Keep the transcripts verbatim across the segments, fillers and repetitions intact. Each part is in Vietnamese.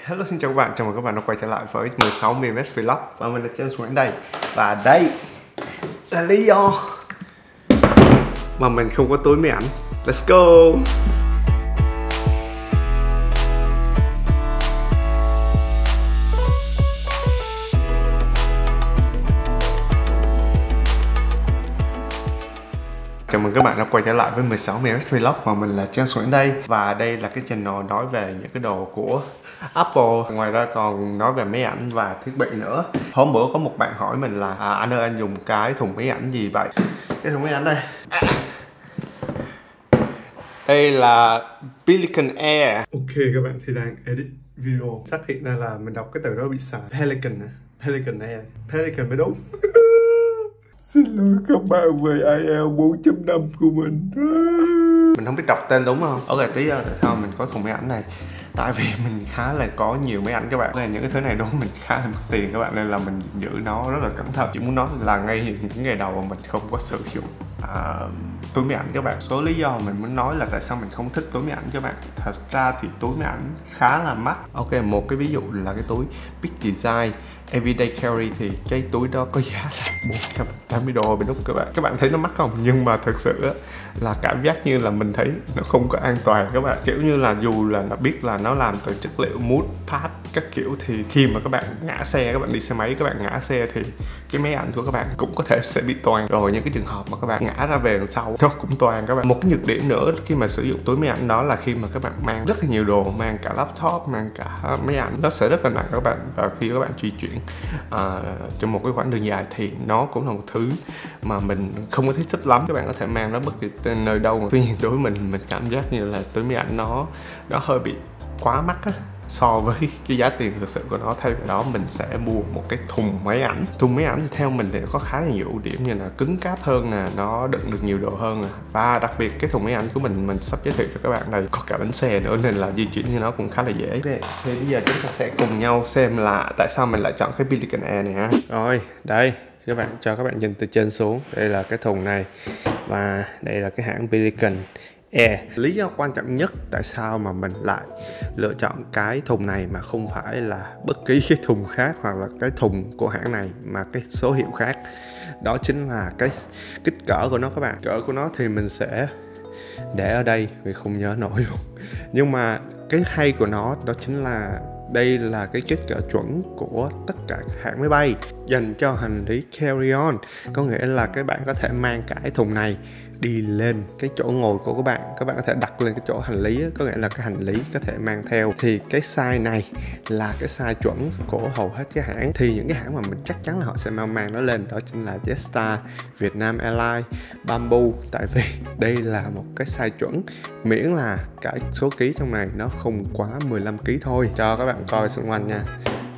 Hello, xin chào các bạn, chào mừng các bạn đã quay trở lại với mười sáu mi li mét Vlog. Và mình là Trân Nguyễn đây. Và đây là lý do mà mình không có túi máy ảnh. Let's go! Chào mừng các bạn đã quay trở lại với mười sáu mi li mét Vlog và mình là Trân Nguyễn đây. Và đây là cái channel nói về những cái đồ của Apple. Ngoài ra còn nói về máy ảnh và thiết bị nữa. Hôm bữa có một bạn hỏi mình là à, anh ơi anh dùng cái thùng máy ảnh gì vậy? Cái thùng máy ảnh đây à. Đây là Pelican Air. Ok các bạn, thì đang edit video xác hiện ra là mình đọc cái từ đó bị sai. Pelican à? Pelican Air. Pelican mới đúng. Xin lỗi các bạn về ai eo bốn chấm năm của mình. Mình không biết đọc tên đúng không? Ok, tí ra tại sao mình có thùng máy ảnh này. Tại vì mình khá là có nhiều máy ảnh các bạn. Những cái thứ này đúng mình khá là mất tiền các bạn. Nên là mình giữ nó rất là cẩn thận. Chỉ muốn nói là ngay những ngày đầu mà mình không có sử dụng à, túi máy ảnh các bạn. Số lý do mình muốn nói là tại sao mình không thích túi máy ảnh các bạn. Thật ra thì túi máy ảnh khá là mắc. Ok, một cái ví dụ là cái túi Big Design Everyday Carry thì cái túi đó có giá là bốn trăm tám mươi đô bên Úc các bạn. Các bạn thấy nó mắc không? Nhưng mà thật sự là cảm giác như là mình thấy nó không có an toàn các bạn. Kiểu như là dù là nó biết là nó làm từ chất liệu mút, pad các kiểu thì khi mà các bạn ngã xe, các bạn đi xe máy, các bạn ngã xe thì cái máy ảnh của các bạn cũng có thể sẽ bị toang. Rồi những cái trường hợp mà các bạn ngã ra về đằng sau nó cũng toang các bạn. Một cái nhược điểm nữa khi mà sử dụng túi máy ảnh đó là khi mà các bạn mang rất là nhiều đồ, mang cả laptop, mang cả máy ảnh, nó sẽ rất là nặng các bạn. Và khi các bạn di chuyển à, trong một cái khoảng đường dài thì nó cũng là một thứ mà mình không có thấy thích lắm. Các bạn có thể mang nó bất kỳ nơi đâu mà tuy nhiên đối với mình mình cảm giác như là túi máy ảnh nó nó hơi bị quá mắc á so với cái giá tiền thực sự của nó. Thay vào đó mình sẽ mua một cái thùng máy ảnh. Thùng máy ảnh thì theo mình thì có khá là nhiều ưu điểm như là cứng cáp hơn nè, nó đựng được nhiều đồ hơn nè, và đặc biệt cái thùng máy ảnh của mình mình sắp giới thiệu cho các bạn đây có cả bánh xe nữa nên là di chuyển như nó cũng khá là dễ. Okay, thì bây giờ chúng ta sẽ cùng nhau xem là tại sao mình lại chọn cái Pelican Air này ha. Rồi đây các bạn, cho các bạn nhìn từ trên xuống, đây là cái thùng này và đây là cái hãng Pelican Air. Lý do quan trọng nhất tại sao mà mình lại lựa chọn cái thùng này mà không phải là bất kỳ cái thùng khác hoặc là cái thùng của hãng này mà cái số hiệu khác, đó chính là cái kích cỡ của nó các bạn. Cỡ của nó thì mình sẽ để ở đây vì không nhớ nổi luôn. Nhưng mà cái hay của nó đó chính là đây là cái kích cỡ chuẩn của tất cả các hãng máy bay dành cho hành lý carry-on. Có nghĩa là các bạn có thể mang cái thùng này đi lên cái chỗ ngồi của các bạn. Các bạn có thể đặt lên cái chỗ hành lý, có nghĩa là cái hành lý có thể mang theo. Thì cái size này là cái size chuẩn của hầu hết cái hãng. Thì những cái hãng mà mình chắc chắn là họ sẽ mang mang nó lên đó chính là Jetstar, Vietnam Airlines, Bamboo. Tại vì đây là một cái size chuẩn, miễn là cái số ký trong này nó không quá mười lăm ki lô gam thôi. Cho các bạn coi xung quanh nha.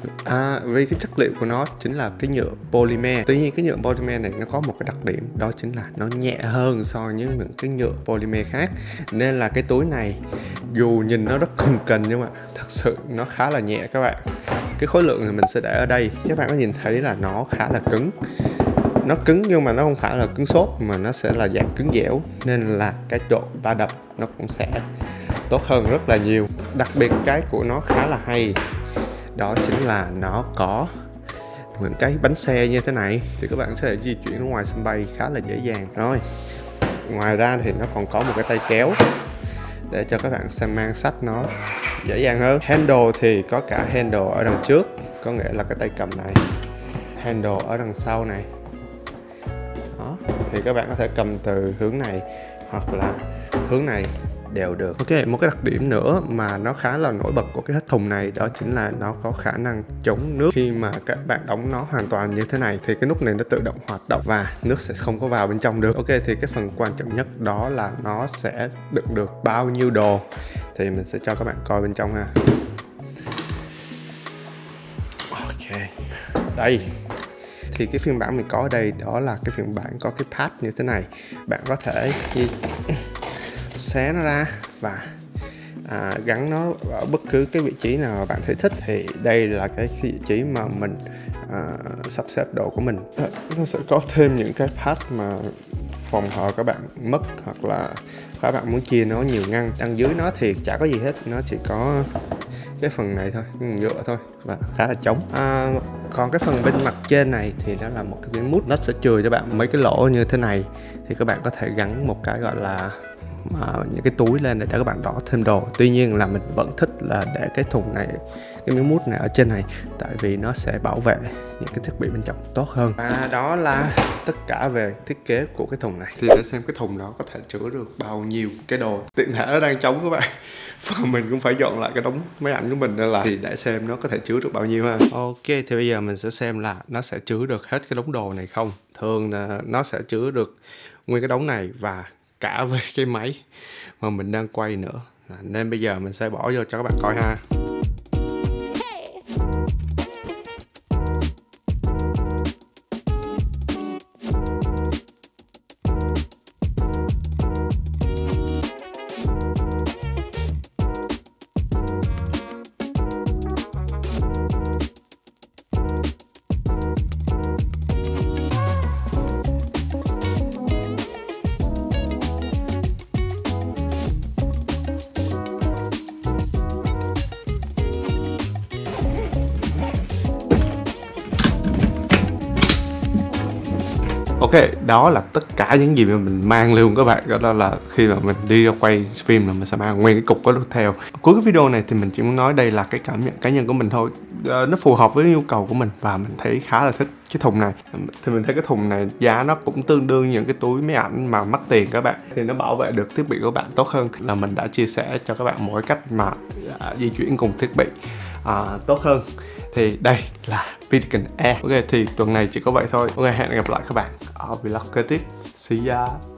À, vì cái chất liệu của nó chính là cái nhựa polymer. Tuy nhiên cái nhựa polymer này nó có một cái đặc điểm, đó chính là nó nhẹ hơn so với những cái nhựa polymer khác. Nên là cái túi này dù nhìn nó rất cồng kềnh nhưng mà thật sự nó khá là nhẹ các bạn. Cái khối lượng thì mình sẽ để ở đây. Các bạn có nhìn thấy là nó khá là cứng. Nó cứng nhưng mà nó không phải là cứng xốp mà nó sẽ là dạng cứng dẻo. Nên là cái độ va đập nó cũng sẽ tốt hơn rất là nhiều. Đặc biệt cái của nó khá là hay, đó chính là nó có những cái bánh xe như thế này thì các bạn sẽ di chuyển ở ngoài sân bay khá là dễ dàng. Rồi ngoài ra thì nó còn có một cái tay kéo để cho các bạn xem mang sách nó dễ dàng hơn. Handle thì có cả handle ở đằng trước, có nghĩa là cái tay cầm này, handle ở đằng sau này đó, thì các bạn có thể cầm từ hướng này hoặc là hướng này đều được. Ok, một cái đặc điểm nữa mà nó khá là nổi bật của cái hết thùng này đó chính là nó có khả năng chống nước. Khi mà các bạn đóng nó hoàn toàn như thế này thì cái nút này nó tự động hoạt động và nước sẽ không có vào bên trong được. Ok, thì cái phần quan trọng nhất đó là nó sẽ đựng được bao nhiêu đồ thì mình sẽ cho các bạn coi bên trong ha. Ok, đây thì cái phiên bản mình có ở đây đó là cái phiên bản có cái pad như thế này. Bạn có thể xé nó ra và à, gắn nó ở bất cứ cái vị trí nào mà bạn thấy thích. Thì đây là cái vị trí mà mình à, sắp xếp đồ của mình. À, nó sẽ có thêm những cái pad mà phòng hờ các bạn mất hoặc là các bạn muốn chia nó nhiều ngăn. Đằng dưới nó thì chả có gì hết, nó chỉ có cái phần này thôi, cái nhựa thôi và khá là trống. À, còn cái phần bên mặt trên này thì nó là một cái miếng mút, nó sẽ chừa cho bạn mấy cái lỗ như thế này, thì các bạn có thể gắn một cái gọi là mà những cái túi lên để các bạn bỏ thêm đồ. Tuy nhiên là mình vẫn thích là để cái thùng này, cái miếng mút này ở trên này, tại vì nó sẽ bảo vệ những cái thiết bị bên trong tốt hơn. Và đó là tất cả về thiết kế của cái thùng này. Thì để xem cái thùng đó có thể chứa được bao nhiêu cái đồ. Tiện thể nó đang trống các bạn, và mình cũng phải dọn lại cái đống máy ảnh của mình, nên là thì để xem nó có thể chứa được bao nhiêu ha. Ok, thì bây giờ mình sẽ xem là nó sẽ chứa được hết cái đống đồ này không. Thường là nó sẽ chứa được nguyên cái đống này và cả với cái máy mà mình đang quay nữa, nên bây giờ mình sẽ bỏ vô cho các bạn coi ha. Ok, đó là tất cả những gì mà mình mang luôn các bạn. Đó là khi mà mình đi ra quay phim là mình sẽ mang nguyên cái cục đó theo. Cuối cái video này thì mình chỉ muốn nói đây là cái cảm nhận cá nhân của mình thôi. Ờ, nó phù hợp với nhu cầu của mình và mình thấy khá là thích cái thùng này. Thì mình thấy cái thùng này giá nó cũng tương đương những cái túi máy ảnh mà mắc tiền các bạn. Thì nó bảo vệ được thiết bị của bạn tốt hơn. Là mình đã chia sẻ cho các bạn mỗi cách mà à, di chuyển cùng thiết bị à, tốt hơn. Thì đây là Pelican Air. Ok, thì tuần này chỉ có vậy thôi. Ok, hẹn gặp lại các bạn ở vlog kế tiếp. See ya.